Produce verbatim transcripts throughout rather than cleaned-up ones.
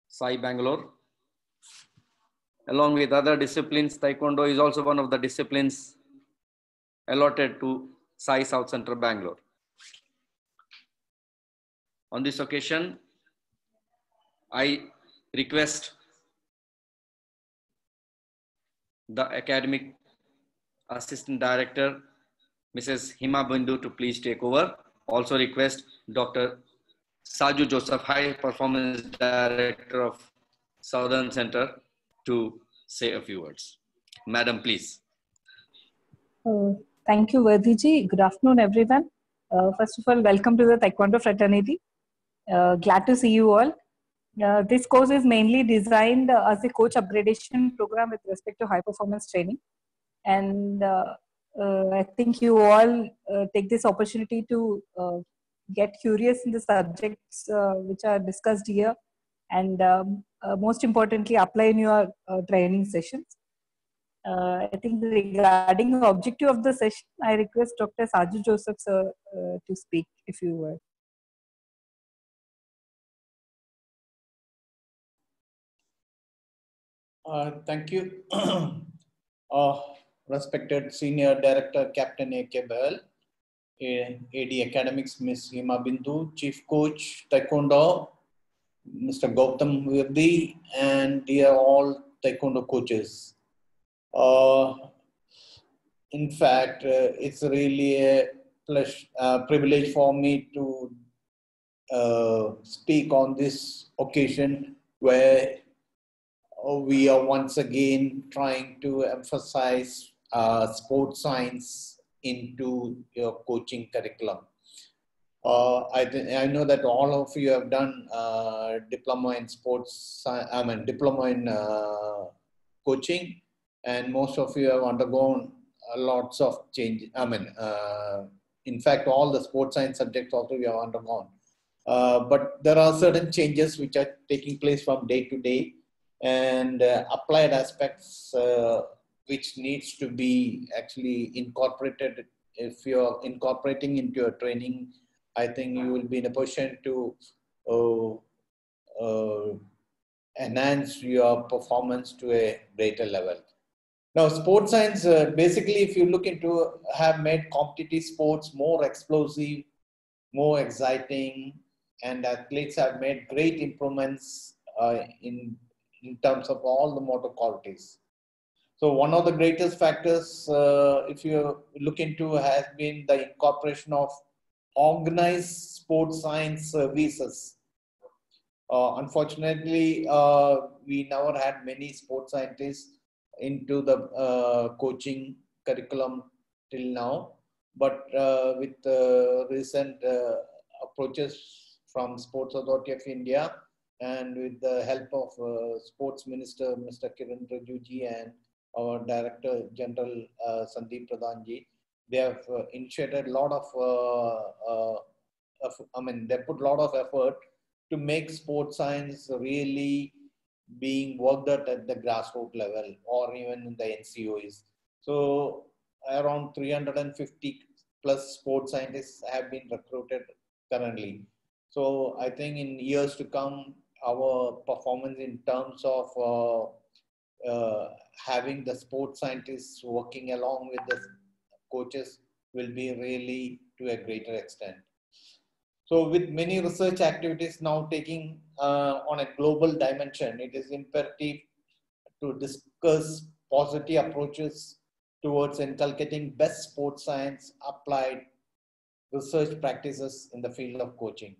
Sai Bangalore. Along with other disciplines, Taekwondo is also one of the disciplines allotted to Sai South Central Bangalore. On this occasion, I request the academic assistant director, Missus Hima Bindu, to please take over. Also request Doctor Saju Joseph, High Performance Director of Southern Center, to say a few words. Madam, please. Uh, thank you, Vardhiji. Good afternoon, everyone. Uh, first of all, welcome to the Taekwondo fraternity. Uh, glad to see you all. Uh, this course is mainly designed uh, as a coach upgradation program with respect to high performance training. And uh, uh, I think you all uh, take this opportunity to uh, get curious in the subjects uh, which are discussed here, and um, uh, most importantly, apply in your uh, training sessions. Uh, I think regarding the objective of the session, I request Doctor Saju Joseph sir uh, to speak a few words. Uh, thank you. uh, respected Senior Director Captain A K Bahl, A D Academics Miss Hima Bindu, Chief Coach Taekwondo Mister Gautam Virdi, and dear all Taekwondo coaches. Uh, in fact, uh, it's really a pleasure, uh, privilege for me to uh, speak on this occasion where we are once again trying to emphasize uh, sports science into your coaching curriculum. Uh, I, I know that all of you have done uh, diploma in sports, I mean diploma in uh, coaching, and most of you have undergone uh, lots of change. I mean, uh, in fact, all the sports science subjects also you have undergone. Uh, but there are certain changes which are taking place from day to day, and uh, applied aspects uh, which needs to be actually incorporated. If you're incorporating into your training, I think you will be in a position to uh, uh, enhance your performance to a greater level. Now, sports science, uh, basically, if you look into, have made competitive sports more explosive, more exciting, and athletes have made great improvements uh, in, in terms of all the motor qualities. So one of the greatest factors, uh, if you look into, has been the incorporation of organized sports science services. Uh, unfortunately, uh, we never had many sports scientists into the uh, coaching curriculum till now. But uh, with uh, recent uh, approaches from Sports Authority of India, and with the help of uh, Sports Minister Mister Kiran Rijiju and our Director General uh, Sandeep Pradhanji, they have uh, initiated a lot of, uh, uh, of, I mean, they put a lot of effort to make sports science really being worked at at the grassroots level or even in the N C O Es. So around three hundred fifty plus sports scientists have been recruited currently. So I think in years to come, our performance in terms of uh, uh, having the sports scientists working along with the coaches will be really to a greater extent. So with many research activities now taking uh, on a global dimension, it is imperative to discuss positive approaches towards inculcating best sports science applied research practices in the field of coaching.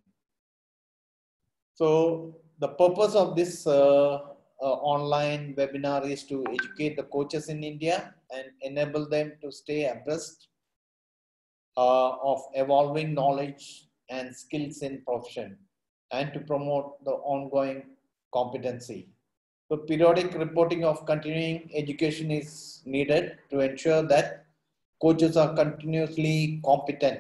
So the purpose of this uh, uh, online webinar is to educate the coaches in India and enable them to stay abreast uh, of evolving knowledge and skills in profession, and to promote the ongoing competency. So periodic reporting of continuing education is needed to ensure that coaches are continuously competent.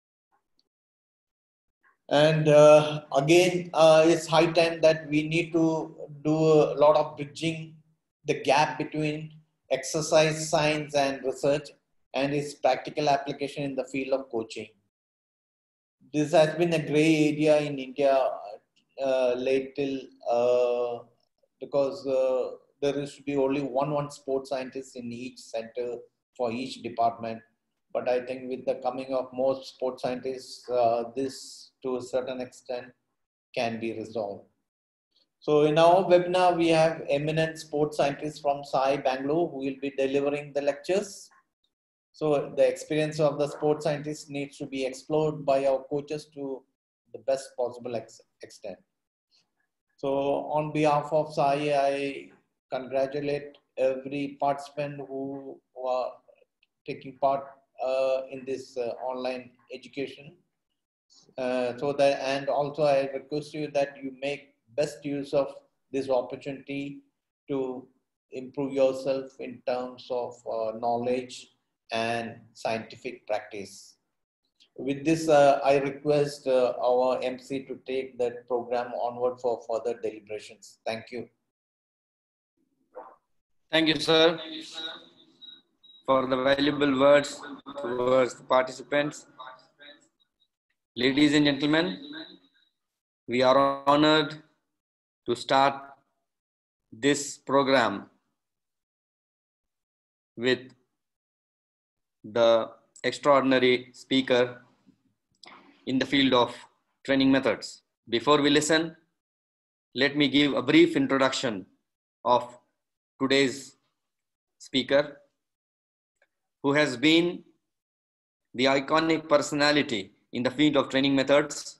And uh, again, uh, it's high time that we need to do a lot of bridging the gap between exercise science and research and its practical application in the field of coaching. This has been a gray area in India uh, late till uh, because uh, there is to be only one one sports scientist in each center for each department. But I think with the coming of more sports scientists, uh, this to a certain extent can be resolved. So in our webinar, we have eminent sports scientists from S A I Bangalore who will be delivering the lectures. So the experience of the sports scientist needs to be explored by our coaches to the best possible ex extent. So on behalf of S A I, I congratulate every participant who, who are taking part uh, in this uh, online education. Uh, so that, and also I request you that you make best use of this opportunity to improve yourself in terms of uh, knowledge and scientific practice. With this, uh, I request uh, our M C to take that program onward for further deliberations. Thank you. Thank you, sir, for the valuable words towards the participants. Ladies and gentlemen, we are honored to start this program with the extraordinary speaker in the field of training methods. Before we listen, let me give a brief introduction of today's speaker, who has been the iconic personality in the field of training methods,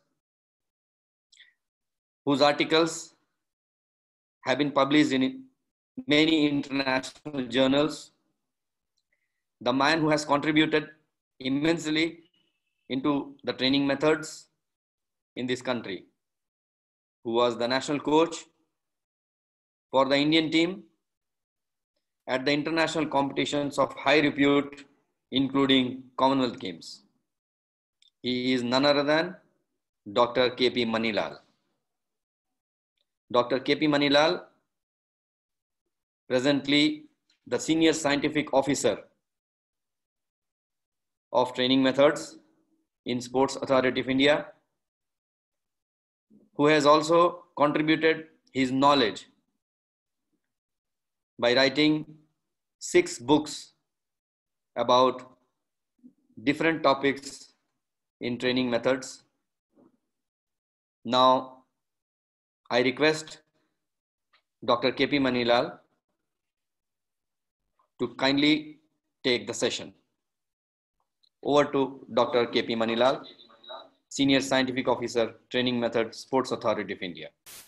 whose articles have been published in many international journals. The man who has contributed immensely into the training methods in this country, who was the national coach for the Indian team at the international competitions of high repute, including Commonwealth Games. He is none other than Doctor K P Manilal. Doctor K P Manilal, presently the Senior Scientific Officer of Training Methods in Sports Authority of India, who has also contributed his knowledge by writing six books about different topics in training methods. Now, I request Doctor K P Manilal to kindly take the session. Over to Doctor K P Manilal, Senior Scientific Officer, Training Methods, Sports Authority of India.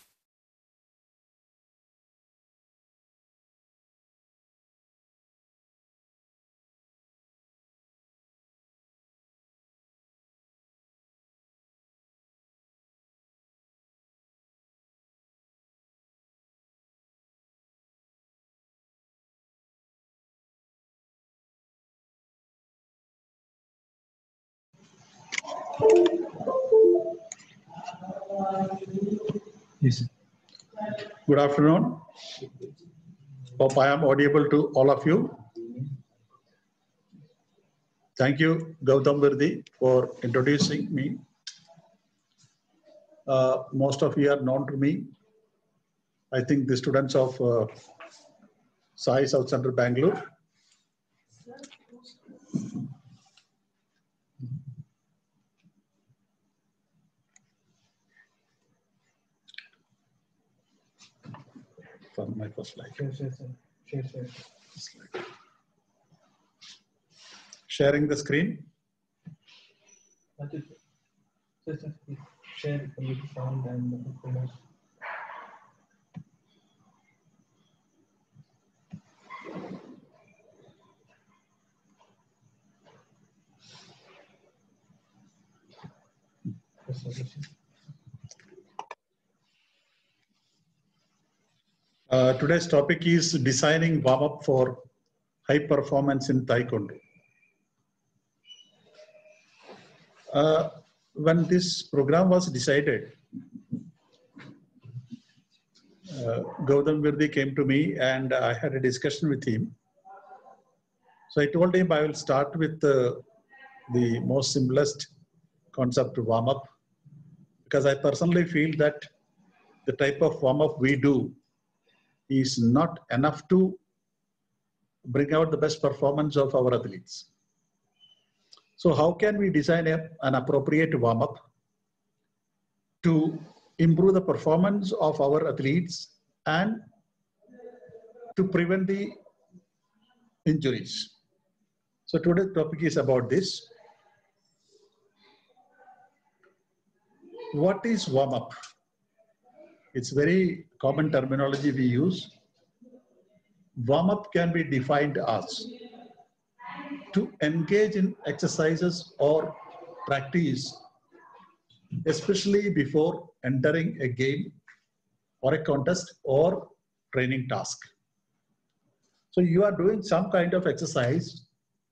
Yes. Good afternoon. Hope I am audible to all of you. Thank you, Gautam Virdi, for introducing me. Uh, most of you are known to me. I think the students of uh, S A I South Central Bangalore. For my first slide. Share, share, share, share. Slide. Sharing the screen. Share the sound and the Uh, today's topic is designing warm-up for high performance in Taekwondo. Uh, when this program was decided, uh, Gautam Virdi came to me and I had a discussion with him. So I told him I will start with uh, the most simplest concept warm-up, because I personally feel that the type of warm-up we do is not enough to bring out the best performance of our athletes. So how can we design a, an appropriate warm-up to improve the performance of our athletes and to prevent the injuries? So today's topic is about this. What is warm-up? It's very common terminology we use. Warm-up can be defined as to engage in exercises or practice, especially before entering a game or a contest or training task. So you are doing some kind of exercise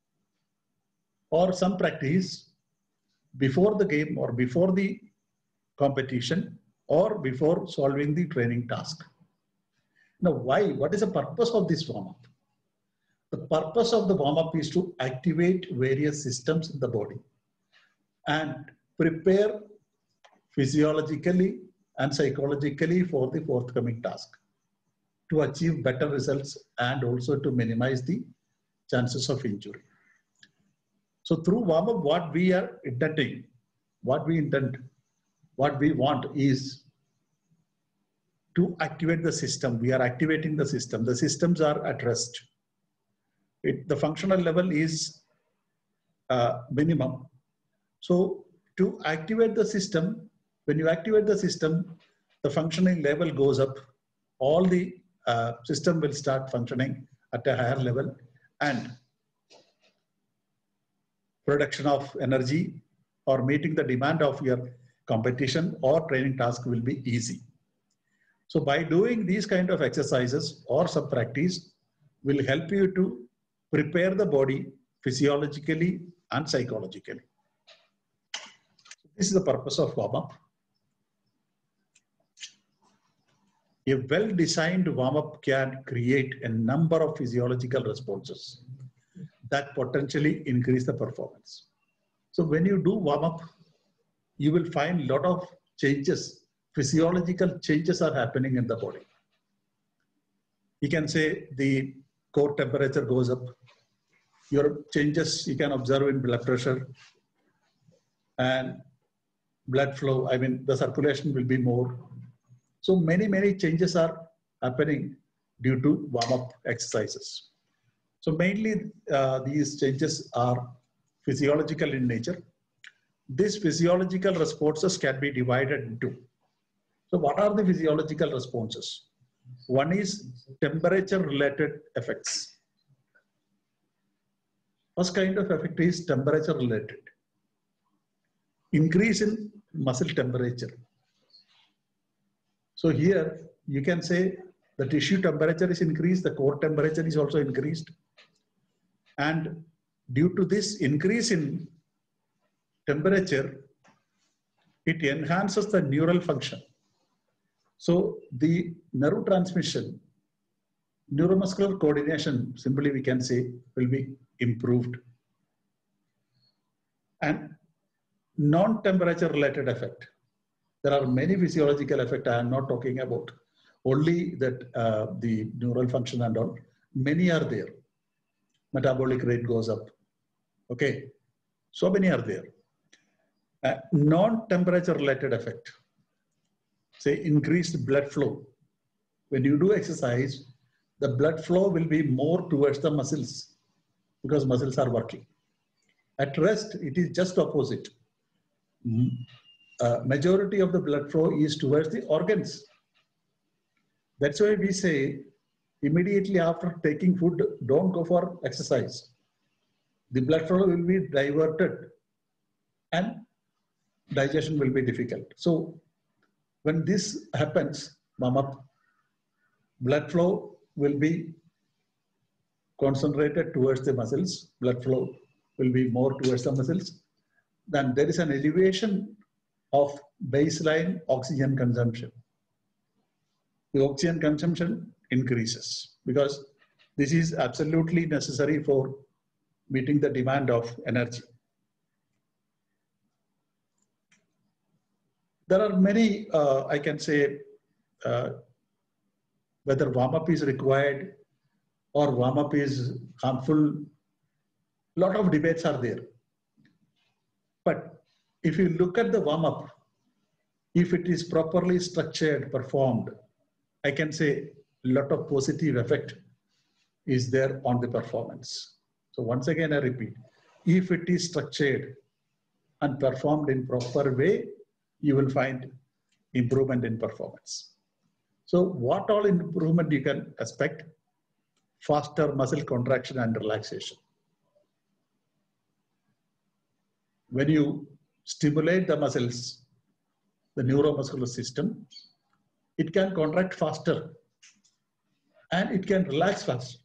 or some practice before the game or before the competition or before solving the training task. Now, why? What is the purpose of this warm-up? The purpose of the warm-up is to activate various systems in the body and prepare physiologically and psychologically for the forthcoming task to achieve better results and also to minimize the chances of injury. So through warm-up, what we are intending, what we intend, what we want is to activate the system. We are activating the system. The systems are at rest. It, the functional level is uh, minimum. So to activate the system, when you activate the system, the functioning level goes up. All the uh, system will start functioning at a higher level, and production of energy or meeting the demand of your competition or training task will be easy. So by doing these kind of exercises or some practice will help you to prepare the body physiologically and psychologically. This is the purpose of warm-up. A well-designed warm-up can create a number of physiological responses that potentially increase the performance. So when you do warm-up, you will find a lot of changes, physiological changes are happening in the body. You can say the core temperature goes up. Your changes you can observe in blood pressure and blood flow. I mean, the circulation will be more. So many, many changes are happening due to warm-up exercises. So mainly uh, these changes are physiological in nature. These physiological responses can be divided into. So what are the physiological responses? One is temperature-related effects. First kind of effect is temperature-related. Increase in muscle temperature. So here you can say the tissue temperature is increased, the core temperature is also increased. And due to this increase in temperature, it enhances the neural function. So the nerve transmission, neuromuscular coordination, simply we can say, will be improved. And non-temperature related effect. There are many physiological effects I am not talking about. Only that uh, the neural function and all, many are there. Metabolic rate goes up. Okay, so many are there. Uh, non-temperature related effect. Say increased blood flow. When you do exercise, the blood flow will be more towards the muscles because muscles are working. At rest, it is just opposite. Uh, majority of the blood flow is towards the organs. That's why we say immediately after taking food, don't go for exercise. The blood flow will be diverted and digestion will be difficult. So when this happens, warm-up, blood flow will be concentrated towards the muscles. Blood flow will be more towards the muscles. Then there is an elevation of baseline oxygen consumption. The oxygen consumption increases because this is absolutely necessary for meeting the demand of energy. There are many, uh, I can say, uh, whether warm-up is required or warm-up is harmful. A lot of debates are there. But if you look at the warm-up, if it is properly structured, performed, I can say a lot of positive effect is there on the performance. So once again, I repeat, if it is structured and performed in proper way, you will find improvement in performance. So what all improvement you can expect? Faster muscle contraction and relaxation. When you stimulate the muscles, the neuromuscular system, it can contract faster and it can relax faster.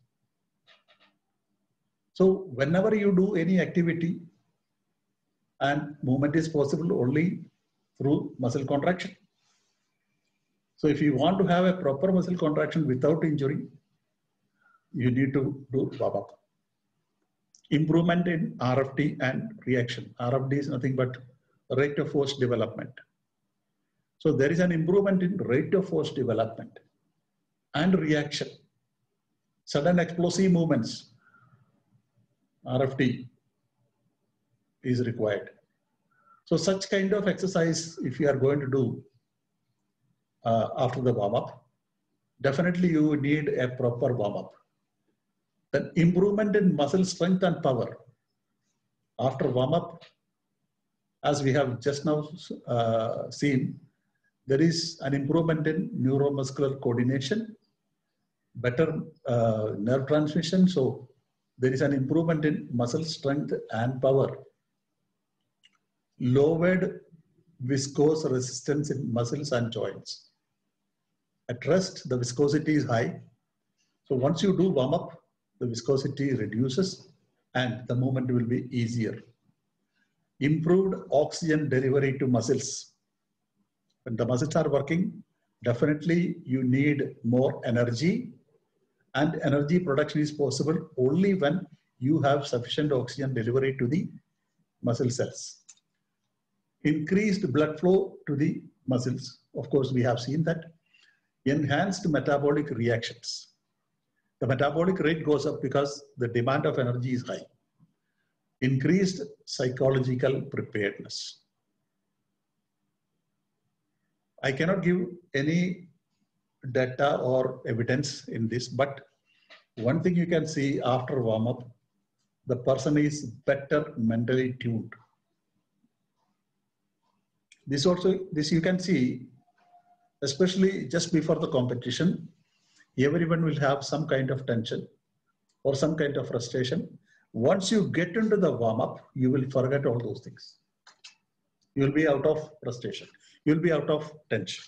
So whenever you do any activity, and movement is possible only through muscle contraction. So if you want to have a proper muscle contraction without injury, you need to do warm-up. Improvement in R F T and reaction. R F T is nothing but rate of force development. So there is an improvement in rate of force development and reaction. Sudden explosive movements, R F T is required. So such kind of exercise, if you are going to do uh, after the warm-up, definitely you need a proper warm-up. Then improvement in muscle strength and power. After warm-up, as we have just now uh, seen, there is an improvement in neuromuscular coordination, better uh, nerve transmission. So there is an improvement in muscle strength and power. Lowered viscose resistance in muscles and joints. At rest, the viscosity is high. So once you do warm up, the viscosity reduces and the movement will be easier. Improved oxygen delivery to muscles. When the muscles are working, definitely you need more energy, and energy production is possible only when you have sufficient oxygen delivery to the muscle cells. Increased blood flow to the muscles. Of course, we have seen that. Enhanced metabolic reactions. The metabolic rate goes up because the demand of energy is high. Increased psychological preparedness. I cannot give any data or evidence in this, but one thing you can see after warm-up, the person is better mentally tuned. This also, this you can see, especially just before the competition, everyone will have some kind of tension or some kind of frustration. Once you get into the warm-up, you will forget all those things. You will be out of frustration. You will be out of tension.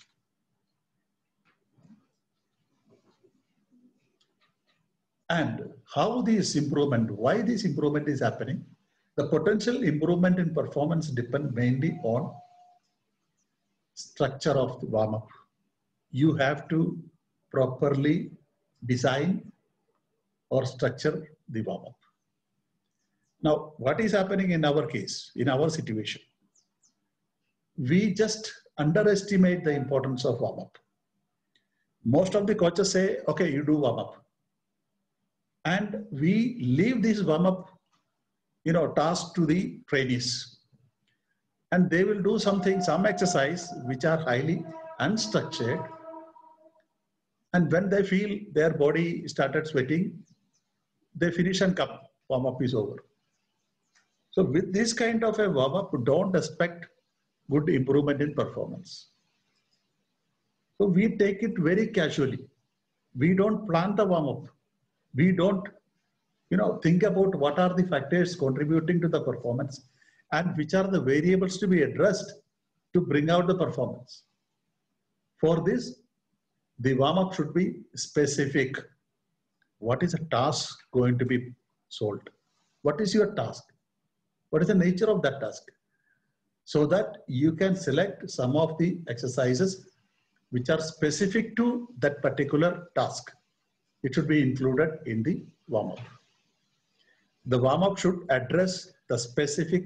And how this improvement, why this improvement is happening? The potential improvement in performance depend mainly on structure of the warm-up. You have to properly design or structure the warm-up. Now, what is happening in our case, in our situation? We just underestimate the importance of warm-up. Most of the coaches say, okay, you do warm-up. And we leave this warm-up, you know, task to the trainees. And they will do something, some exercise, which are highly unstructured. And when they feel their body started sweating, they finish and come, warm-up is over. So with this kind of a warm-up, don't expect good improvement in performance. So we take it very casually. We don't plan the warm-up. We don't, you know, think about what are the factors contributing to the performance and which are the variables to be addressed to bring out the performance. For this, the warm-up should be specific. What is a task going to be solved? What is your task? What is the nature of that task? So that you can select some of the exercises which are specific to that particular task. It should be included in the warm-up. The warm-up should address the specific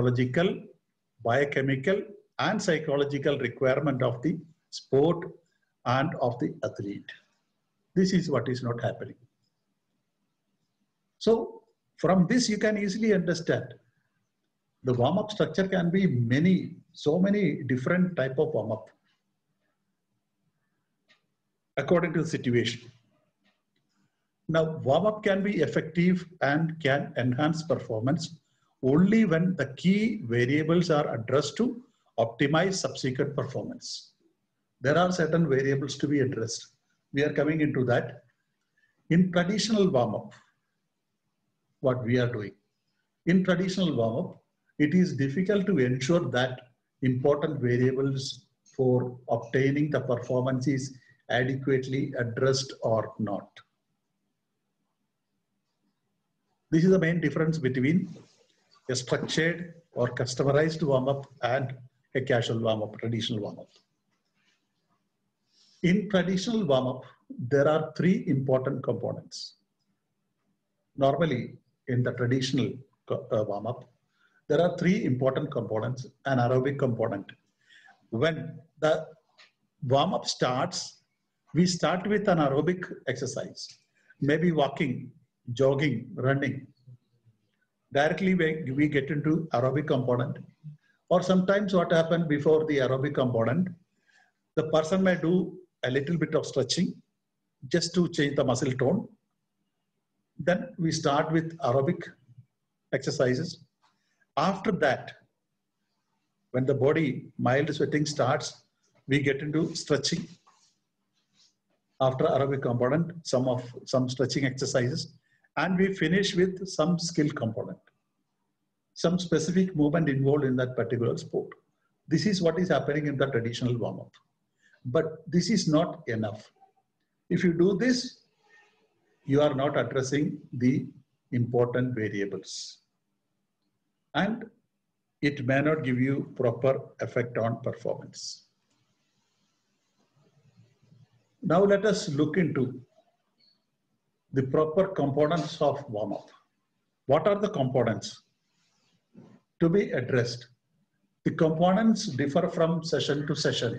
physiological, biochemical, and psychological requirement of the sport and of the athlete. This is what is not happening. So from this, you can easily understand the warm-up structure can be many, so many different type of warm-up according to the situation. Now, warm-up can be effective and can enhance performance only when the key variables are addressed to optimize subsequent performance. There are certain variables to be addressed. We are coming into that. In traditional warm-up, what we are doing. In traditional warm-up, it is difficult to ensure that important variables for obtaining the performance is adequately addressed or not. This is the main difference between a structured or customized warm-up and a casual warm-up, traditional warm-up. In traditional warm-up, there are three important components. Normally, in the traditional uh, warm-up, there are three important components, an aerobic component. When the warm-up starts, we start with an aerobic exercise, maybe walking, jogging, running. Directly we, we get into aerobic component. Or sometimes what happens before the aerobic component, the person may do a little bit of stretching just to change the muscle tone. Then we start with aerobic exercises. After that, when the body mild sweating starts, we get into stretching. After aerobic component, some of some stretching exercises, and we finish with some skill component, some specific movement involved in that particular sport. This is what is happening in the traditional warm-up. But this is not enough. If you do this, you are not addressing the important variables. And it may not give you proper effect on performance. Now let us look into the proper components of warm-up. What are the components to be addressed? The components differ from session to session.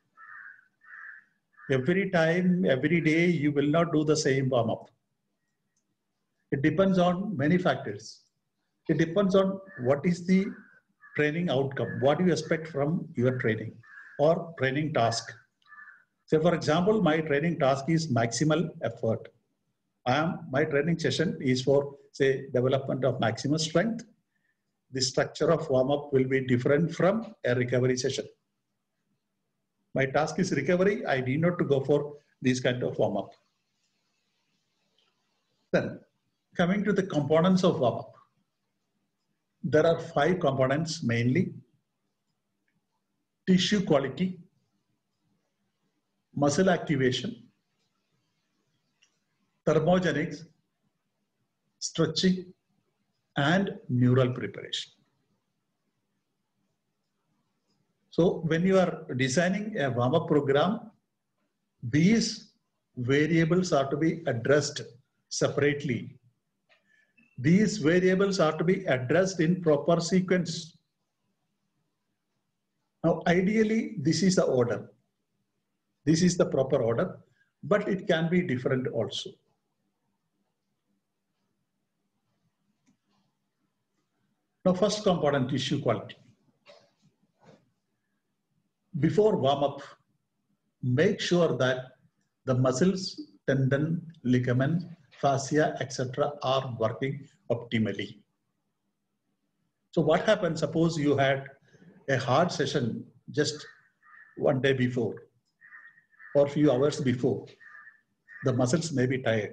Every time, every day, you will not do the same warm-up. It depends on many factors. It depends on what is the training outcome, what do you expect from your training or training task. Say, for example, my training task is maximal effort. I am, my training session is for, say, development of maximum strength. The structure of warm-up will be different from a recovery session. My task is recovery. I need not to go for this kind of warm-up. Then, coming to the components of warm-up. There are five components mainly: tissue quality, muscle activation, thermogenics, stretching, and neural preparation. So when you are designing a warm-up program, these variables are to be addressed separately. These variables are to be addressed in proper sequence. Now, ideally, this is the order. This is the proper order, but it can be different also. Now, first component, tissue quality. Before warm-up, make sure that the muscles, tendon, ligament, fascia, et cetera are working optimally. So what happens, suppose you had a hard session just one day before or few hours before, the muscles may be tired.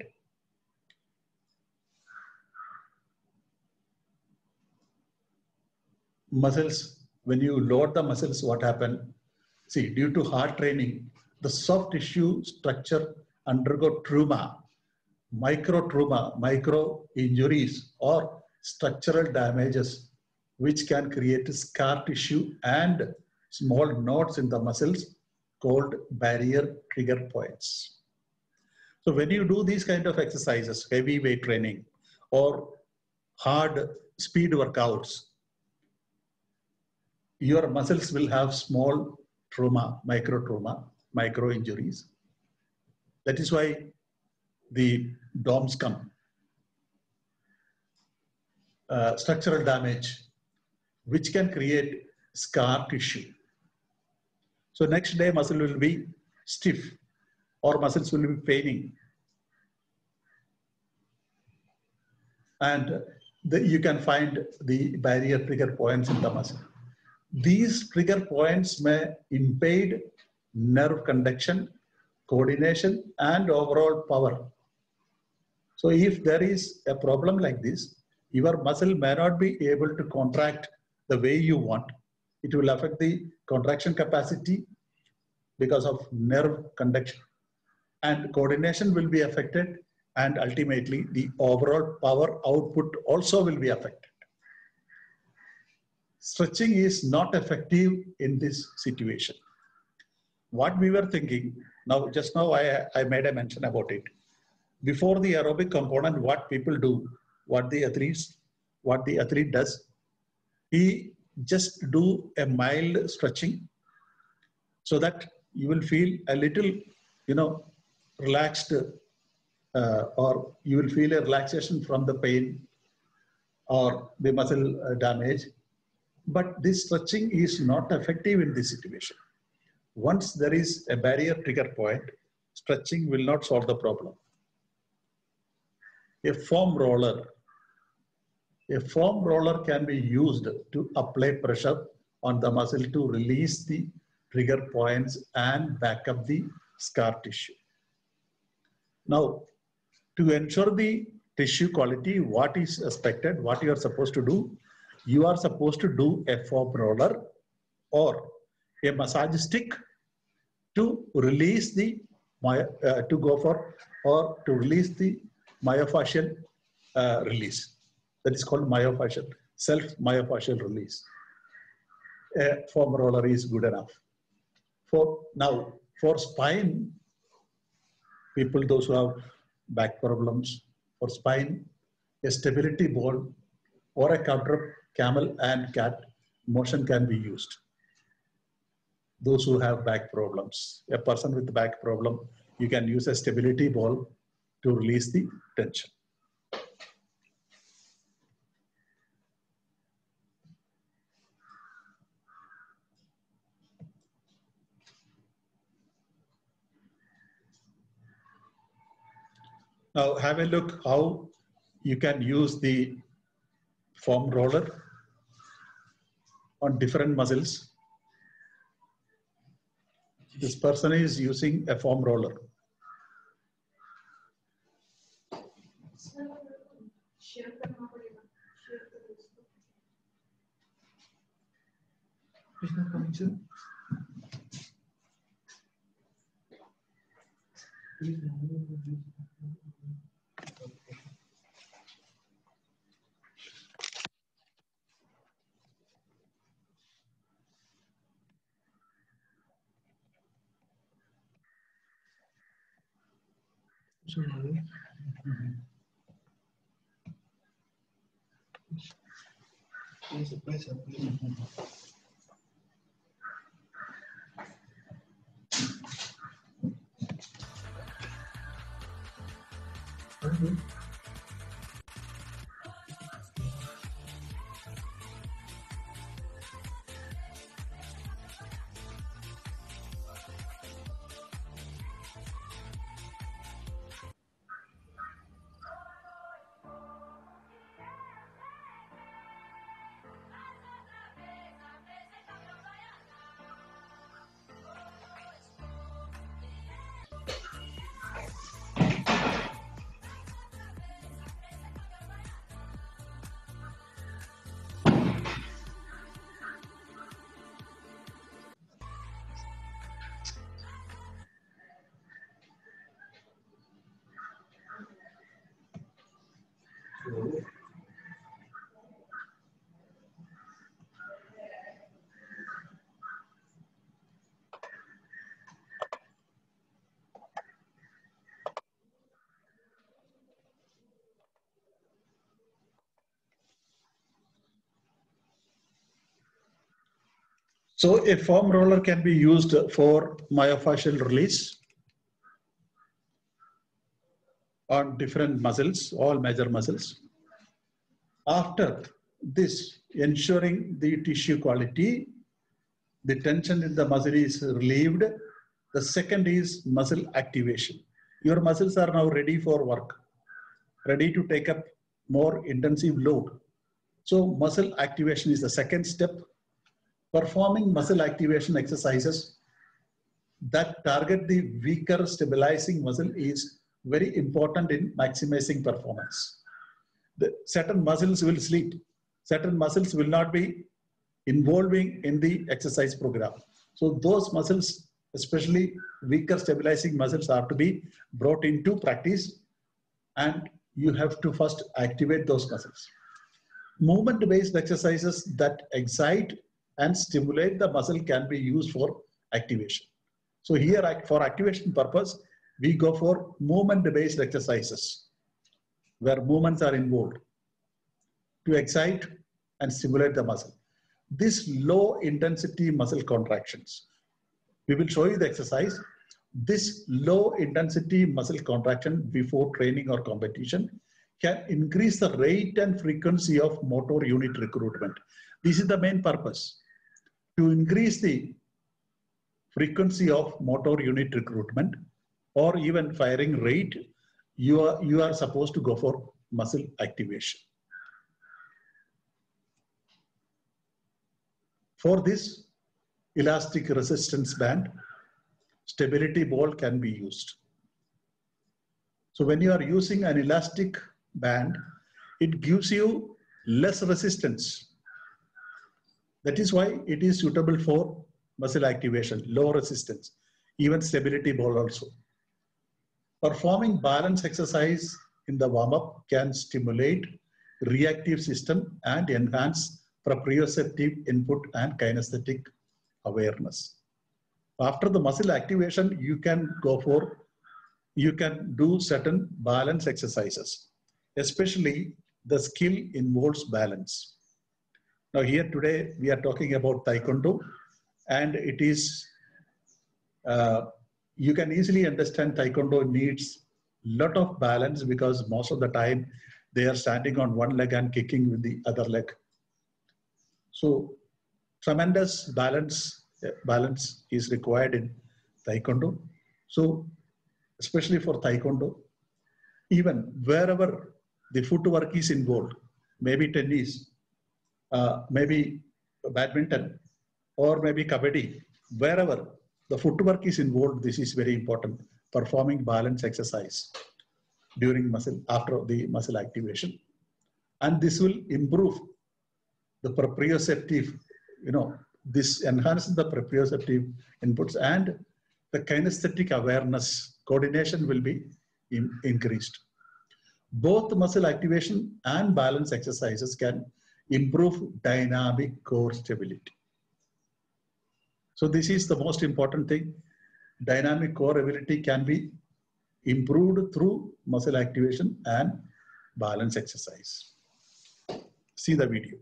Muscles, when you load the muscles, what happened? See, due to hard training, the soft tissue structure undergo trauma, micro trauma, micro injuries, or structural damages, which can create scar tissue and small knots in the muscles called barrier trigger points. So when you do these kind of exercises, heavy weight training or hard speed workouts, your muscles will have small trauma, micro trauma, micro injuries. That is why the D O M S come. Uh, structural damage, which can create scar tissue. So next day muscle will be stiff or muscles will be paining. And the, you can find the barrier trigger points in the muscle. These trigger points may impede nerve conduction, coordination, and overall power. So if there is a problem like this, your muscle may not be able to contract the way you want. It will affect the contraction capacity because of nerve conduction, and coordination will be affected, and ultimately the overall power output also will be affected. Stretching is not effective in this situation. What we were thinking, now just now I, I made a mention about it. Before the aerobic component, what people do, what the athletes, what the athlete does, he just do a mild stretching so that you will feel a little, you know, relaxed, uh, or you will feel a relaxation from the pain or the muscle uh, damage. But this stretching is not effective in this situation. Once there is a barrier trigger point, stretching will not solve the problem. A foam roller, a foam roller can be used to apply pressure on the muscle to release the trigger points and back up the scar tissue. Now, to ensure the tissue quality, what is expected, what you are supposed to do, you are supposed to do a foam roller or a massage stick to release the, uh, to go for, or to release the myofascial uh, release. That is called myofascial, self-myofascial release. A foam roller is good enough. For now, for spine, people, those who have back problems, for spine, a stability ball or a counter camel and cat motion can be used. Those who have back problems, a person with back problem, you can use a stability ball to release the tension. Now have a look how you can use the foam roller on different muscles. This person is using a foam roller. So a foam roller can be used for myofascial release on different muscles, all major muscles. After this, ensuring the tissue quality, the tension in the muscle is relieved. The second is muscle activation. Your muscles are now ready for work, ready to take up more intensive load. So muscle activation is the second step. Performing muscle activation exercises that target the weaker stabilizing muscle is very important in maximizing performance. The certain muscles will sleep. Certain muscles will not be involving in the exercise program. So those muscles, especially weaker stabilizing muscles, are to be brought into practice, and you have to first activate those muscles. Movement-based exercises that excite and stimulate the muscle can be used for activation. So here, for activation purpose, we go for movement-based exercises where movements are involved to excite and stimulate the muscle. This low intensity muscle contractions, we will show you the exercise. This low intensity muscle contraction before training or competition can increase the rate and frequency of motor unit recruitment. This is the main purpose, to increase the frequency of motor unit recruitment or even firing rate. You are, you are supposed to go for muscle activation. For this, elastic resistance band, stability ball can be used. So when you are using an elastic band, it gives you less resistance. That is why it is suitable for muscle activation, low resistance, even stability ball also. Performing balance exercise in the warm-up can stimulate reactive system and enhance proprioceptive input and kinesthetic awareness. After the muscle activation, you can go for, you can do certain balance exercises, especially the skill involves balance. Now here today, we are talking about Taekwondo, and it is, uh, you can easily understand Taekwondo needs lot of balance because most of the time they are standing on one leg and kicking with the other leg. So tremendous balance, balance is required in Taekwondo. So especially for Taekwondo, even wherever the footwork is involved, maybe tennis, uh, maybe badminton, or maybe kabaddi, wherever the footwork is involved, this is very important. Performing balance exercise during muscle, after the muscle activation. And this will improve the proprioceptive, you know, this enhances the proprioceptive inputs, and the kinesthetic awareness, coordination will be in, increased. Both muscle activation and balance exercises can improve dynamic core stability. So this is the most important thing. Dynamic core ability can be improved through muscle activation and balance exercise. See the video.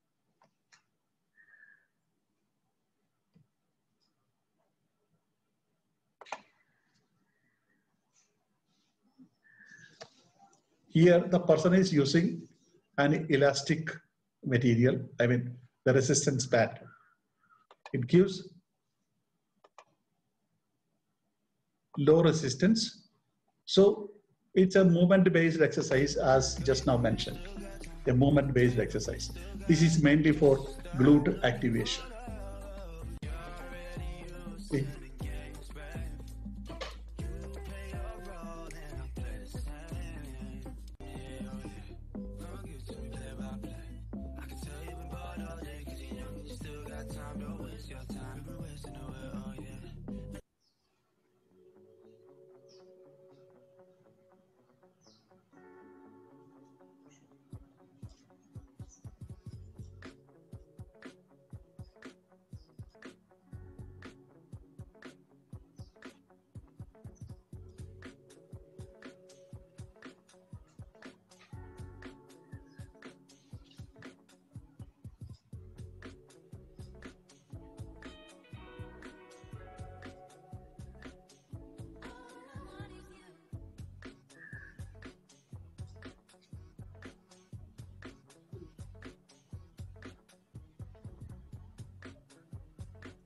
Here, the person is using an elastic material, I mean, the resistance band. It gives low resistance. So it's a movement-based exercise, as just now mentioned, a movement-based exercise. This is mainly for glute activation. See?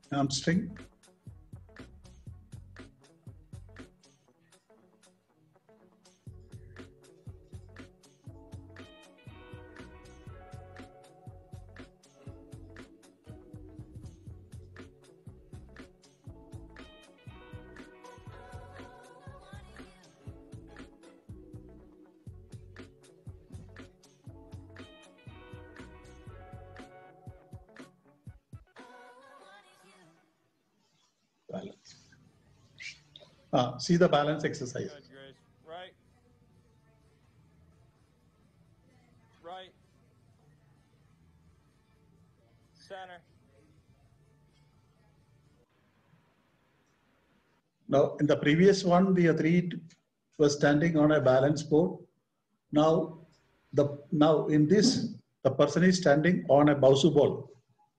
hamstring. Balance. Ah, see the balance exercise. Good, Grace. Right. Right. Center. Now, in the previous one, the athlete was standing on a balance board. Now, the now in this, the person is standing on a Baosu ball.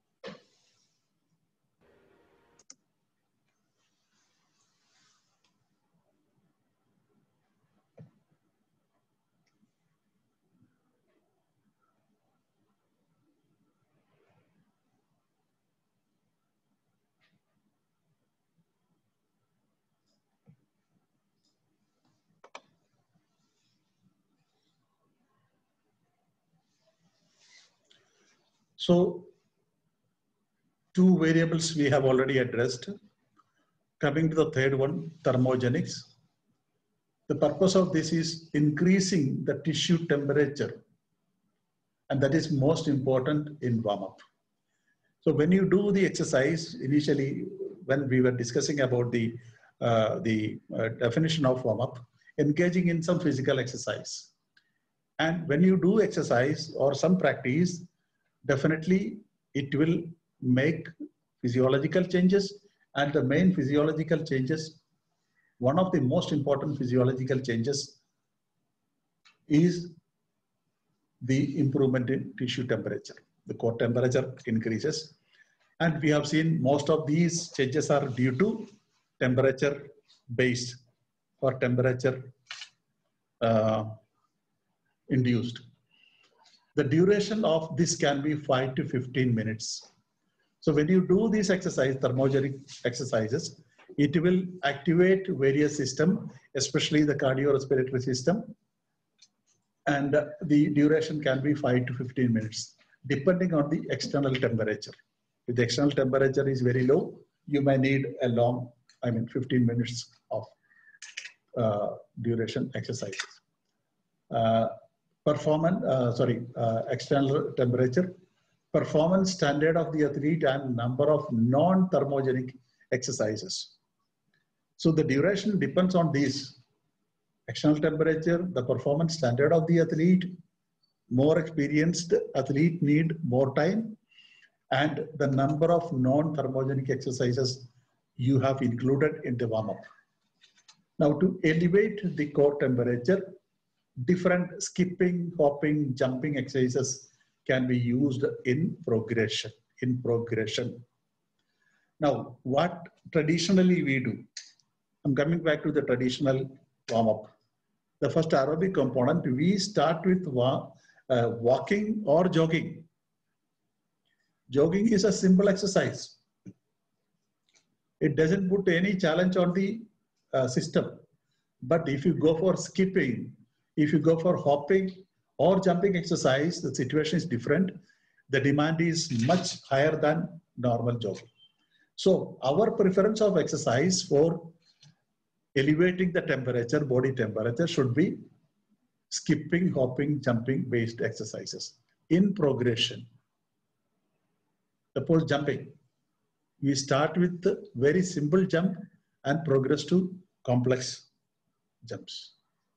So, two variables we have already addressed. Coming to the third one, thermogenics. The purpose of this is increasing the tissue temperature, and that is most important in warm-up. So when you do the exercise, initially when we were discussing about the, uh, the uh, definition of warm-up, engaging in some physical exercise. And when you do exercise or some practice, definitely it will make physiological changes, and the main physiological changes, one of the most important physiological changes is the improvement in tissue temperature. The core temperature increases, and we have seen most of these changes are due to temperature based or temperature uh, induced. The duration of this can be five to fifteen minutes. So when you do these exercise, thermogenic exercises, it will activate various systems, especially the cardiorespiratory system. And the duration can be five to fifteen minutes, depending on the external temperature. If the external temperature is very low, you may need a long, I mean, fifteen minutes of uh, duration exercises. Uh, performance, uh, sorry, uh, external temperature, performance standard of the athlete, and number of non-thermogenic exercises. So the duration depends on these: external temperature, the performance standard of the athlete, more experienced athlete need more time, and the number of non-thermogenic exercises you have included in the warm-up. Now, to elevate the core temperature, different skipping, hopping, jumping exercises can be used in progression. In progression. Now, what traditionally we do, I'm coming back to the traditional warm-up. The first aerobic component, we start with wa uh, walking or jogging. Jogging is a simple exercise. It doesn't put any challenge on the uh, system. But if you go for skipping, if you go for hopping or jumping exercise, the situation is different. The demand is much higher than normal jogging. So our preference of exercise for elevating the temperature, body temperature, should be skipping, hopping, jumping based exercises in progression. Suppose jumping. We start with the very simple jump and progress to complex jumps.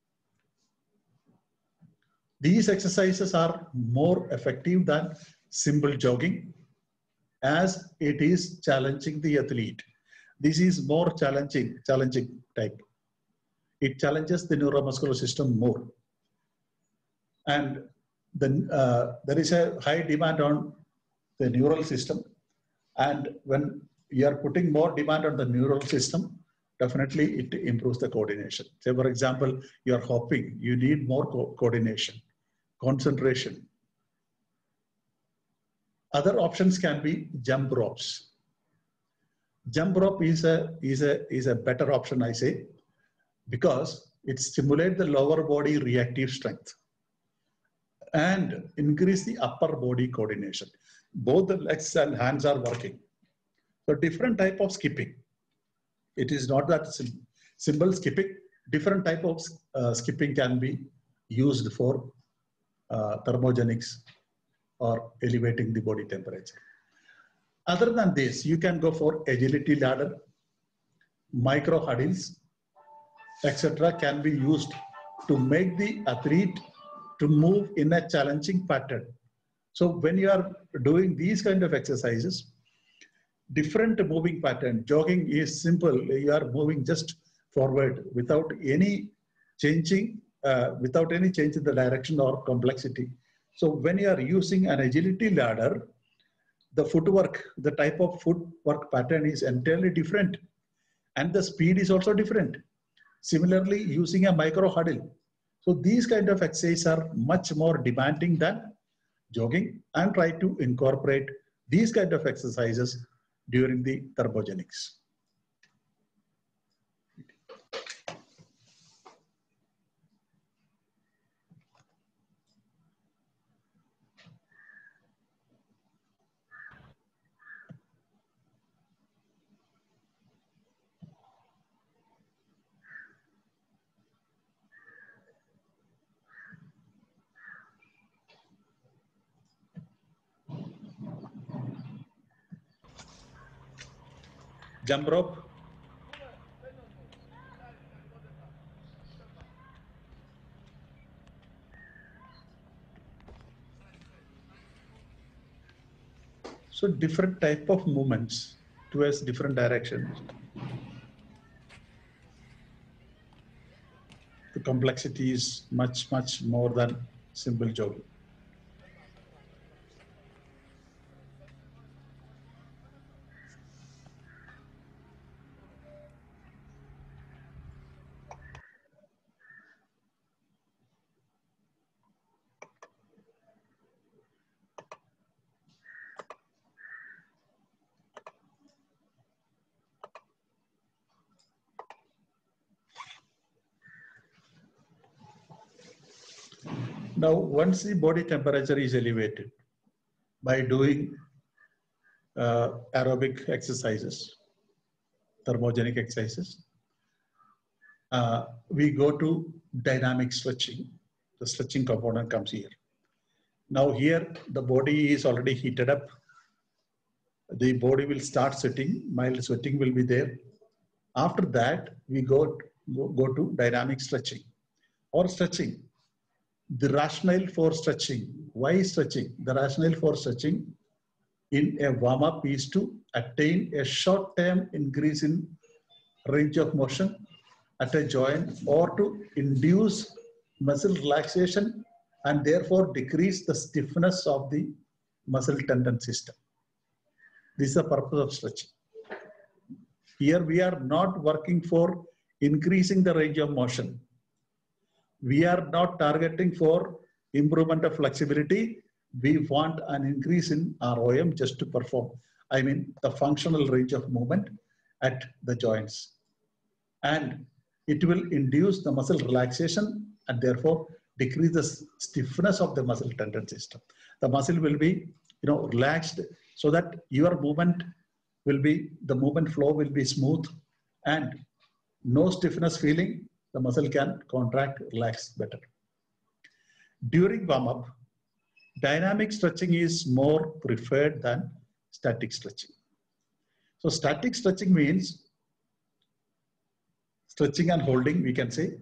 These exercises are more effective than simple jogging, as it is challenging the athlete. This is more challenging, challenging type. It challenges the neuromuscular system more. And then uh, there is a high demand on the neural system. And when you are putting more demand on the neural system, definitely it improves the coordination. Say, for example, you are hopping, you need more co coordination, concentration. Other options can be jump ropes. Jump rope is a, is a, is a better option, I say, because it stimulates the lower body reactive strength and increase the upper body coordination. Both the legs and hands are working. So different type of skipping. It is not that sim simple skipping. Different type of uh, skipping can be used for uh, thermogenics or elevating the body temperature. Other than this, you can go for agility ladder, micro hurdles, et cetera can be used to make the athlete to move in a challenging pattern. So when you are doing these kind of exercises, different moving pattern, jogging is simple. You are moving just forward without any changing, uh, without any change in the direction or complexity. So when you are using an agility ladder, the footwork, the type of footwork pattern is entirely different. And the speed is also different. Similarly, using a micro hurdle. So these kind of exercises are much more demanding than jogging, and try to incorporate these kind of exercises during the thermogenics. Jump rope. So different type of movements towards different directions. The complexity is much, much more than simple jogging. Now, once the body temperature is elevated by doing uh, aerobic exercises, thermogenic exercises, uh, we go to dynamic stretching. The stretching component comes here. Now here, the body is already heated up. The body will start sweating, mild sweating will be there. After that, we go, go, go to dynamic stretching or stretching. The rationale for stretching. Why stretching? The rationale for stretching in a warm-up is to attain a short-term increase in range of motion at a joint, or to induce muscle relaxation and therefore decrease the stiffness of the muscle tendon system. This is the purpose of stretching. Here we are not working for increasing the range of motion. We are not targeting for improvement of flexibility. We want an increase in R O M just to perform, I mean, the functional range of movement at the joints. And it will induce the muscle relaxation and therefore decrease the stiffness of the muscle tendon system. The muscle will be, you know, relaxed so that your movement will be, the movement flow will be smooth and no stiffness feeling. The muscle can contract, relax better. During warm-up, dynamic stretching is more preferred than static stretching. So static stretching means stretching and holding, we can say.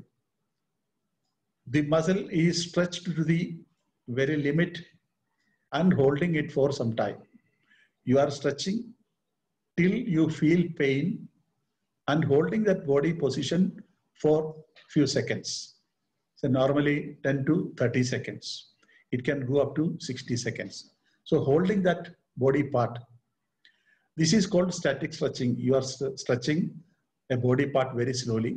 The muscle is stretched to the very limit and holding it for some time. You are stretching till you feel pain and holding that body position for few seconds. So normally ten to thirty seconds. It can go up to sixty seconds. So holding that body part. This is called static stretching. You are stretching a body part very slowly.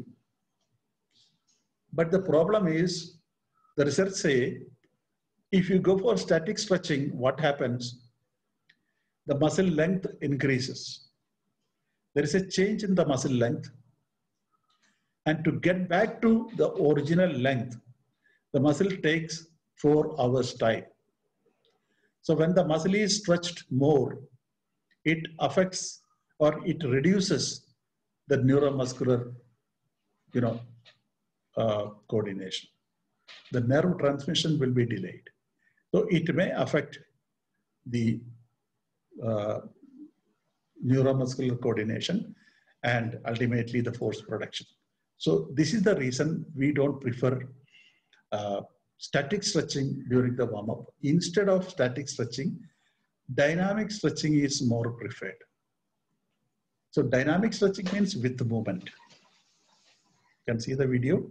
But the problem is, the research say, if you go for static stretching, what happens? The muscle length increases. there is a change in the muscle length. And to get back to the original length, the muscle takes four hours time. So when the muscle is stretched more, it affects or it reduces the neuromuscular, you know, uh, coordination. The nerve transmission will be delayed. So it may affect the uh, neuromuscular coordination and ultimately the force production. So this is the reason we don't prefer uh, static stretching during the warm-up. Instead of static stretching, dynamic stretching is more preferred. So dynamic stretching means with movement. You can see the video.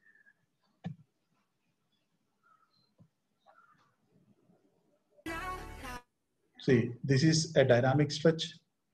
See, this is a dynamic stretch.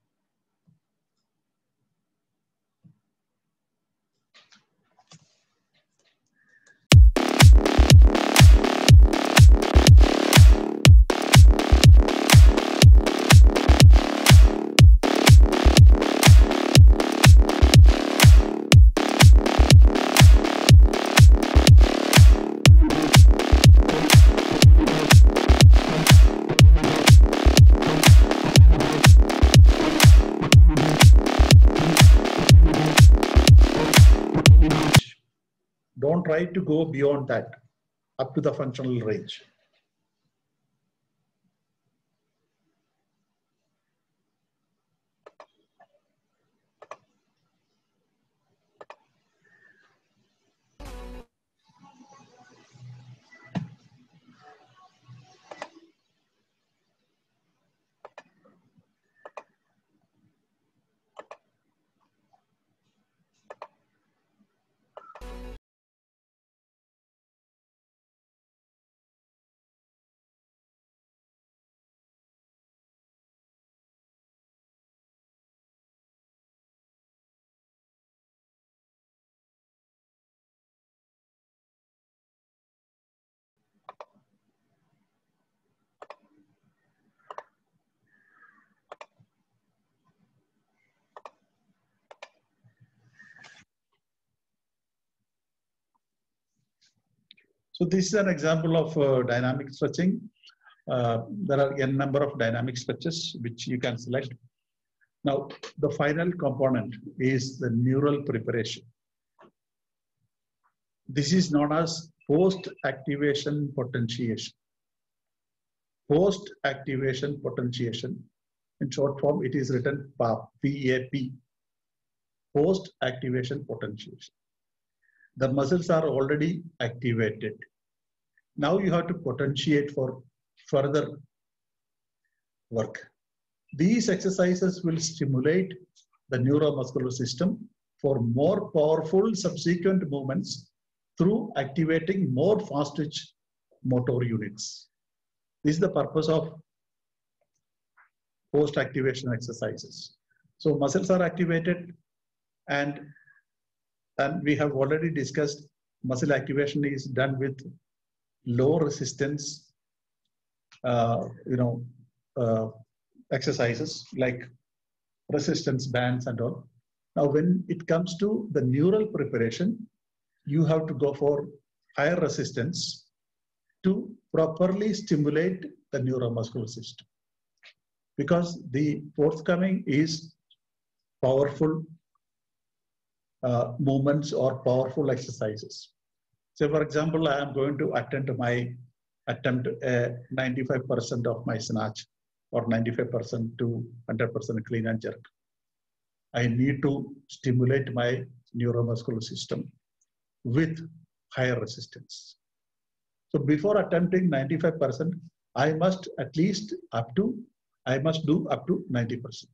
Don't try to go beyond that, up to the functional range. So this is an example of uh, dynamic stretching. Uh, there are a number of dynamic stretches which you can select. Now, the final component is the neural preparation. This is known as post-activation potentiation. Post-activation potentiation. In short form, it is written P A P, P A P. Post-activation potentiation. The muscles are already activated. Now you have to potentiate for further work. These exercises will stimulate the neuromuscular system for more powerful subsequent movements through activating more fast-twitch motor units. This is the purpose of post-activation exercises. So muscles are activated, and, and we have already discussed muscle activation is done with low resistance, uh, you know, uh, exercises like resistance bands and all. Now, when it comes to the neural preparation, you have to go for higher resistance to properly stimulate the neuromuscular system, because the forthcoming is powerful uh, movements or powerful exercises. So, for example, I am going to attempt my attempt uh, ninety-five percent of my snatch or ninety-five percent to one hundred percent clean and jerk. I need to stimulate my neuromuscular system with higher resistance. So before attempting ninety-five percent, I must at least up to, I must do up to ninety percent.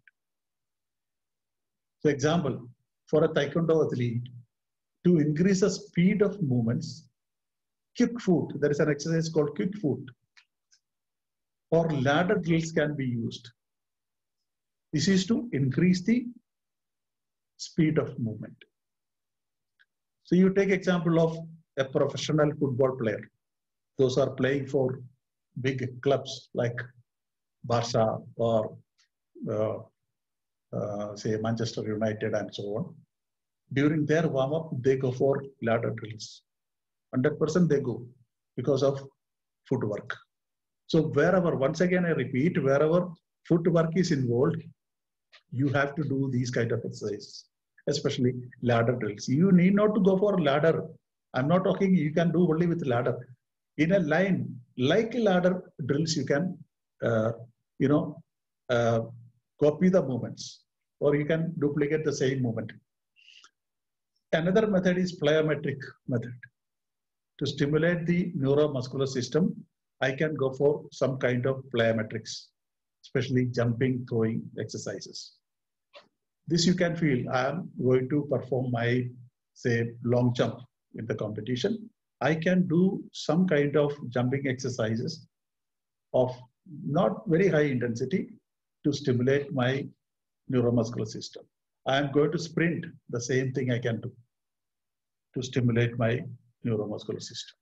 So example, for a Taekwondo athlete, to increase the speed of movements, kick foot, there is an exercise called kick foot, or ladder drills can be used. This is to increase the speed of movement. So you take example of a professional football player. Those are playing for big clubs like Barca or uh, uh, say Manchester United and so on. During their warm-up, they go for ladder drills. one hundred percent they go because of footwork. So wherever, once again I repeat, wherever footwork is involved, you have to do these kind of exercises, especially ladder drills. You need not to go for ladder. I'm not talking you can do only with ladder. In a line, like ladder drills, you can, uh, you know, uh, copy the movements, or you can duplicate the same movement. Another method is plyometric method. To stimulate the neuromuscular system, I can go for some kind of plyometrics, especially jumping, throwing exercises. This you can feel, I am going to perform my, say, long jump in the competition. I can do some kind of jumping exercises of not very high intensity to stimulate my neuromuscular system. I am going to sprint, the same thing I can do to stimulate my neuromuscular system.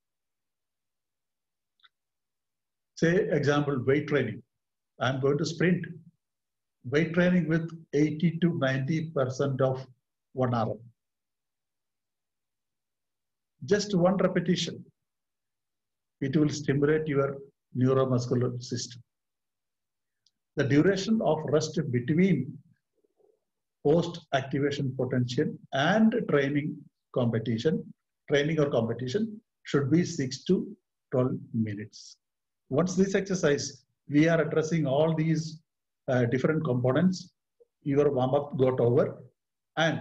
Say, example, weight training. I'm going to sprint. Weight training with eighty to ninety percent of one hour. Just one repetition, it will stimulate your neuromuscular system. The duration of rest between post-activation potential and training competition, training or competition should be six to twelve minutes. Once this exercise, we are addressing all these uh, different components, your warm-up got over, and,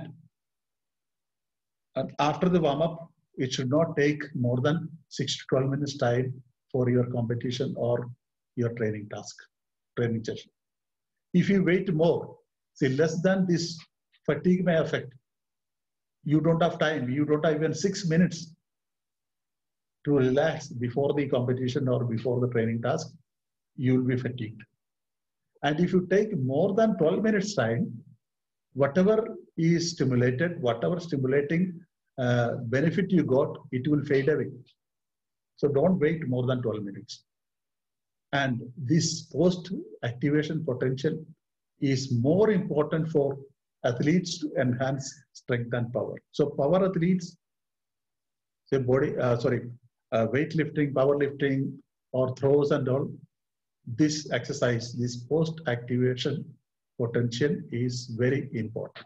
and after the warm-up, it should not take more than six to twelve minutes time for your competition or your training task, training session. If you wait more, say less than this, fatigue may affect. You don't have time, you don't have even six minutes to relax before the competition or before the training task, you will be fatigued. And if you take more than twelve minutes time, whatever is stimulated, whatever stimulating uh, benefit you got, it will fade away. So don't wait more than twelve minutes. And this post-activation potential is more important for athletes to enhance strength and power. So power athletes, say body, uh, sorry, uh, weightlifting, powerlifting, or throws and all, this exercise, this post-activation potential is very important.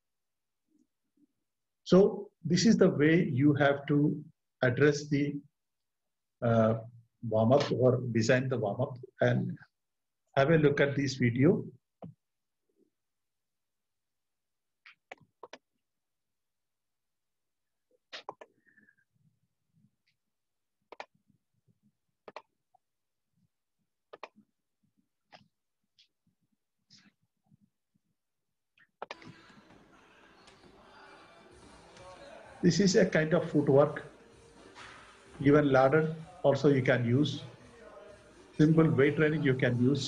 So this is the way you have to address the uh, warm-up or design the warm-up, and have a look at this video. This is a kind of footwork. Even ladder also you can use. Simple weight training you can use.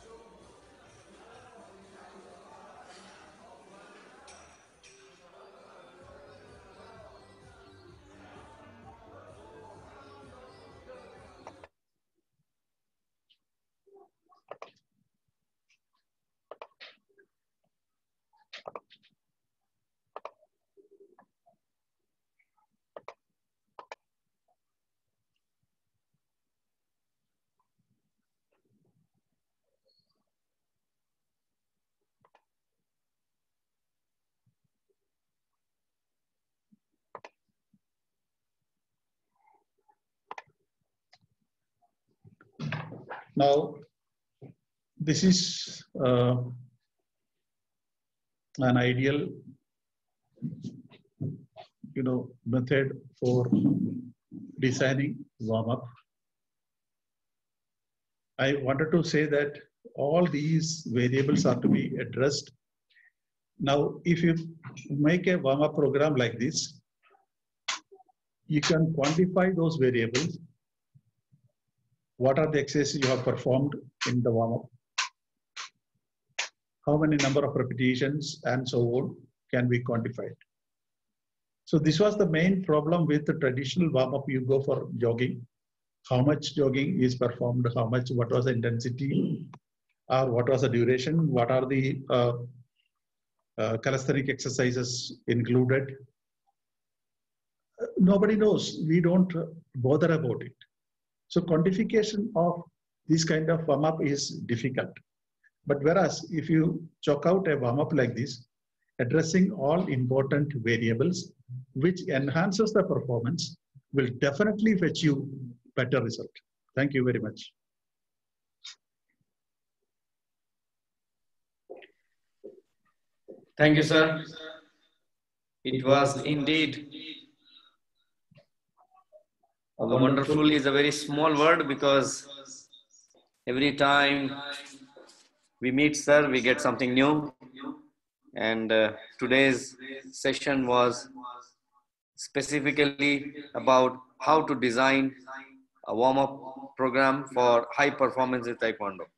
Now, this is uh, an ideal, you know, method for designing warm-up. I wanted to say that all these variables are to be addressed. Now, if you make a warm-up program like this, you can quantify those variables. What are the exercises you have performed in the warm-up? How many number of repetitions and so on can be quantified? So this was the main problem with the traditional warm-up. You go for jogging. How much jogging is performed? How much? What was the intensity? Or what was the duration? What are the uh, uh, calisthenic exercises included. Uh, nobody knows. We don't uh, bother about it. So quantification of this kind of warm-up is difficult. But whereas if you chalk out a warm-up like this, addressing all important variables, which enhances the performance, will definitely fetch you better result. Thank you very much. Thank you, sir. It was indeed a wonderful is a very small word, because every time we meet sir, we get something new. And uh, today's session was specifically about how to design a warm-up program for high performance in Taekwondo.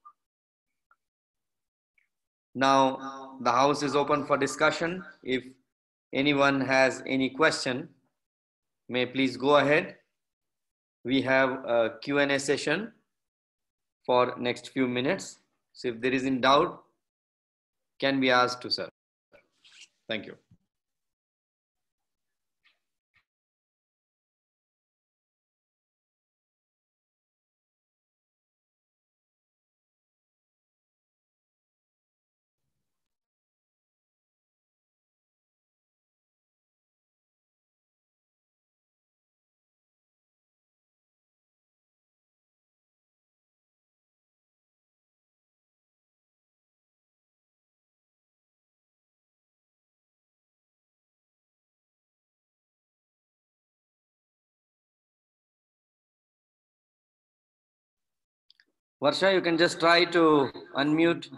Now, the house is open for discussion. If anyone has any question, may please go ahead. We have a Q and A session for next few minutes. So if there is in doubt, can be asked to sir. Thank you. Varsha, you can just try to unmute.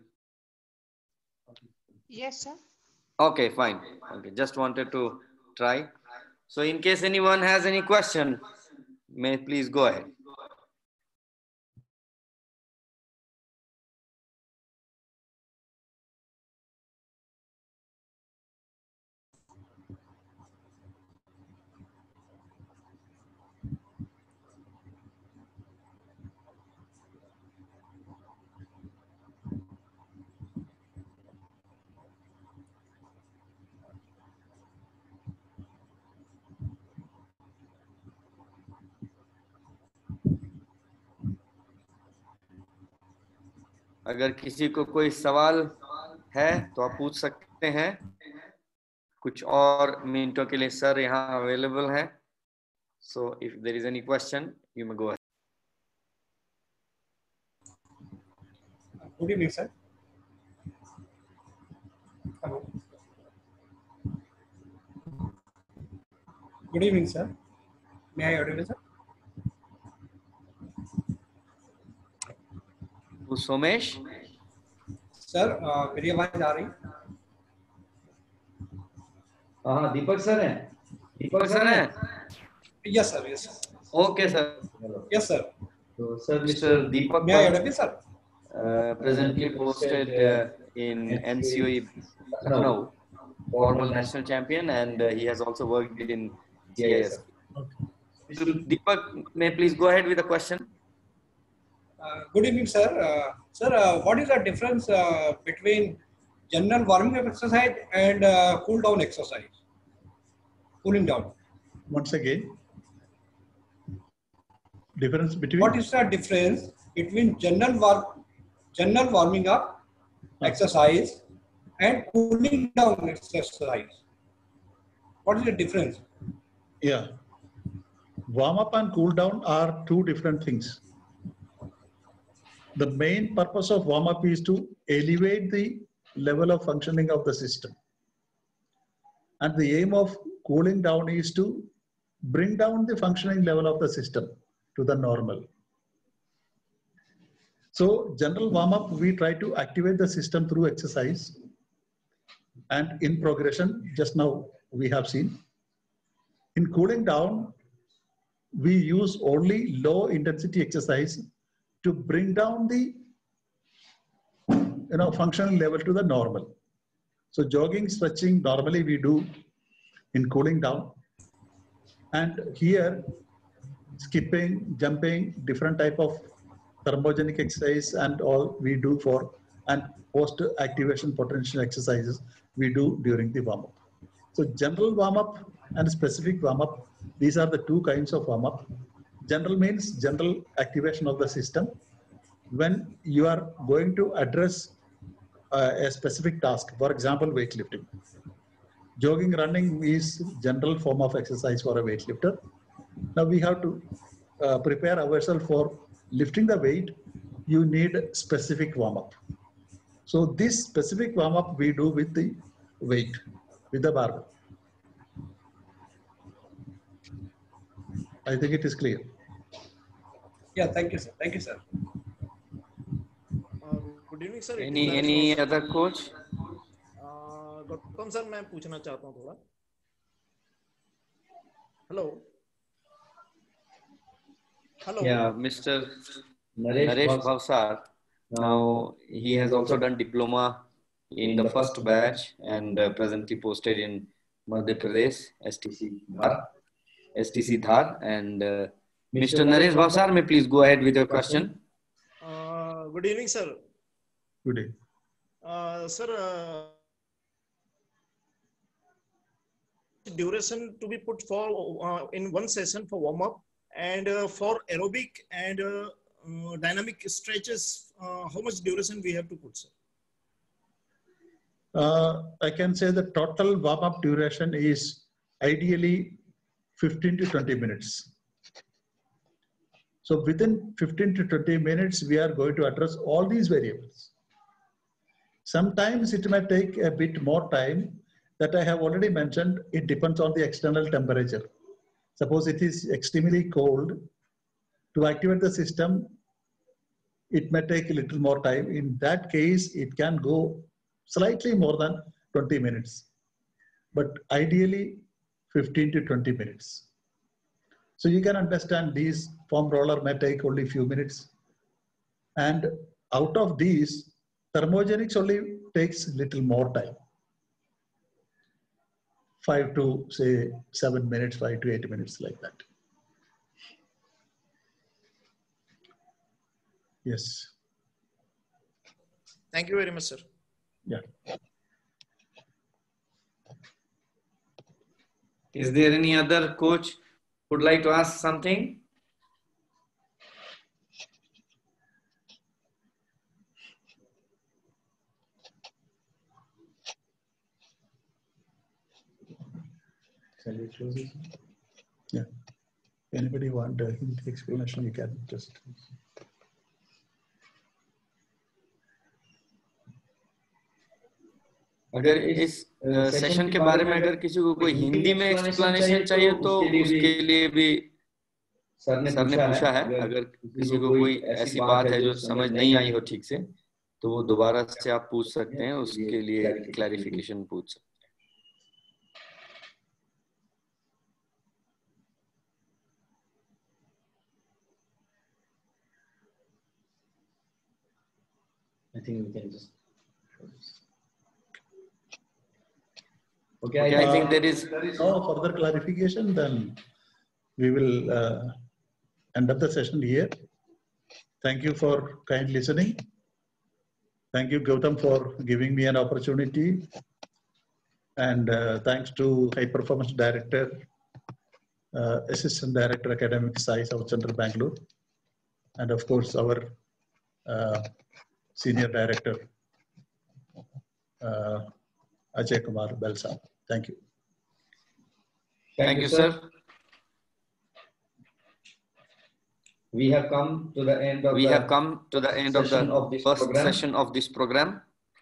Yes, sir. Okay, fine. Okay, just wanted to try. So in case anyone has any question, may please go ahead. अगर किसी को कोई सवाल है तो आप पूछ सकते हैं. कुछ और मिनटों के लिए सर यहाँ अवेलेबल है. So if there is any question, you may go ahead. Good evening, sir. Hello. Good evening, sir. May I audible, sir? Somesh sir मेरी आवाज आ रही? हाँ दीपक सर हैं. दीपक सर हैं. Yes, sir. Yes, sir. Okay, sir. Yes, sir. So, sir, Mister Deepak, may I audible, sir? Uh, presently posted uh, in N C O E Lucknow, former national champion, and uh, he has also worked in C I S. Okay. So, Deepak, may please go ahead with the question. Uh, good evening, sir. Uh, sir, uh, what is the difference uh, between general warming up exercise and uh, cool down exercise? Cooling down. Once again, difference between. What is the difference between general war general warming up exercise and cooling down exercise? What is the difference? Yeah, warm up and cool down are two different things. The main purpose of warm up is to elevate the level of functioning of the system. And the aim of cooling down is to bring down the functioning level of the system to the normal. So general warm up, we try to activate the system through exercise. And in progression, just now we have seen. In cooling down, we use only low intensity exercise to bring down the you know, functional level to the normal. So jogging, stretching, normally we do in cooling down. And here, skipping, jumping, different type of thermogenic exercise and all we do for and post-activation potential exercises we do during the warm-up. So general warm-up and specific warm-up, these are the two kinds of warm-up. General means general activation of the system. When you are going to address uh, a specific task, for example, weightlifting. Jogging, running is general form of exercise for a weightlifter. Now we have to uh, prepare ourselves for lifting the weight. You need specific warm-up. So this specific warm-up we do with the weight, with the barbell. I think it is clear. Yeah, thank you, sir. Thank you, sir. Uh, good evening, sir. It Any is any Naresh other coach? Uh, Gautam sir मैं पूछना चाहता हूँ थोड़ा. Hello. Hello. Yeah, Mister Naresh Bhavsar. Now he has also done diploma in the first batch and uh, presently posted in Madhya Pradesh, S T C Dhar, S T C Dhar. And uh, Mister Naresh Bhavsar, may please go ahead with your question. Uh, good evening, sir. Good day. Uh, sir, uh, duration to be put for uh, in one session for warm up and uh, for aerobic and uh, uh, dynamic stretches, uh, how much duration we have to put, sir? Uh, I can say the total warm-up duration is ideally fifteen to twenty minutes. So within fifteen to twenty minutes, we are going to address all these variables. Sometimes it may take a bit more time. That I have already mentioned, it depends on the external temperature. Suppose it is extremely cold, to activate the system, it may take a little more time. In that case, it can go slightly more than twenty minutes, but ideally fifteen to twenty minutes. So you can understand these foam roller may take only a few minutes. And out of these, thermogenics only takes little more time. Five to say seven minutes, five to eight minutes like that. Yes. Thank you very much, sir. Yeah. Is there any other coach who would like to ask something? Shall we close it? Yeah. Anybody want a hint explanation? You can just. अगर इस session के बारे में अगर किसी को कोई हिंदी में एक्सप्लेनेशन चाहिए तो उसके लिए भी सर ने पूछा है. अगर किसी को कोई ऐसी बात है जो समझ नहीं आई हो ठीक से तो वो दोबारा से आप पूछ सकते हैं, उसके लिए क्लैरिफिकेशन पूछ सकते हैं. I think we can just. Okay, I, I think there is no further clarification. Then we will uh, end up the session here. Thank you for kind listening. Thank you, Gautam, for giving me an opportunity. And uh, thanks to High Performance Director, uh, Assistant Director, Academic Science, South Central Bangalore, and of course our uh, Senior Director, uh, Ajay Kumar Belsa. Thank you. Thank you, sir. We have come to the end of we the have come to the end of the of first program. session of this program.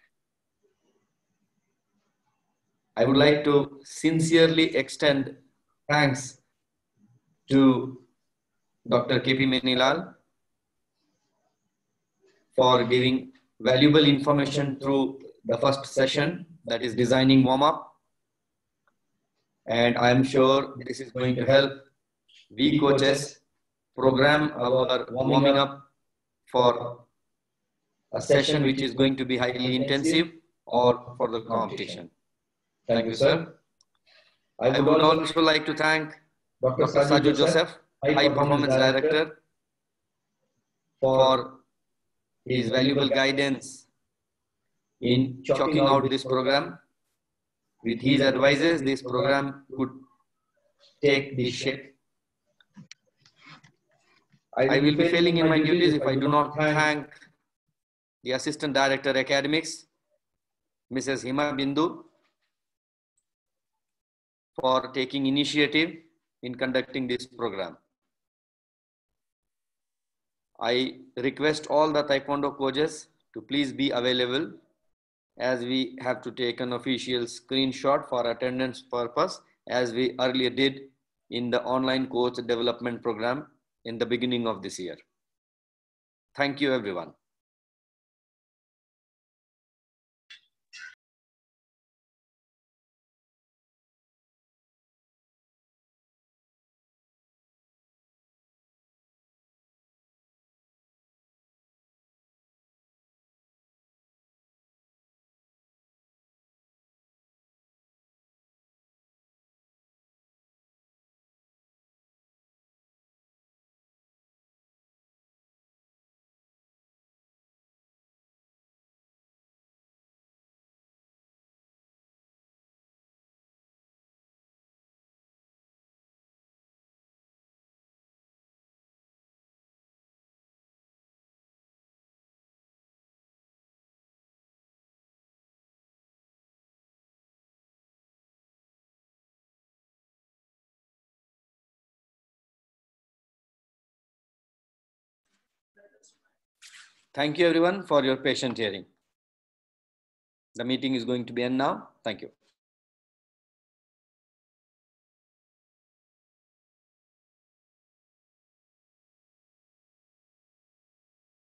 I would like to sincerely extend thanks to Doctor K P Menilal for giving valuable information through the first session, that is designing warm-up. And I am sure this is going to help we coaches program our warming up for a session which is going to be highly intensive or for the competition. Thank you, sir. I would also like to thank Doctor Saju Joseph, High Performance Director, for his valuable guidance in chalking out this program. With his advices, this program could take this shape. I will be failing in my duties if I do not thank the Assistant Director Academics, Missus Hima Bindu, for taking initiative in conducting this program. I request all the Taekwondo coaches to please be available, as we have to take an official screenshot for attendance purpose, as we earlier did in the online coach development program in the beginning of this year. Thank you, everyone. Thank you, everyone, for your patient hearing. The meeting is going to be end now. Thank you.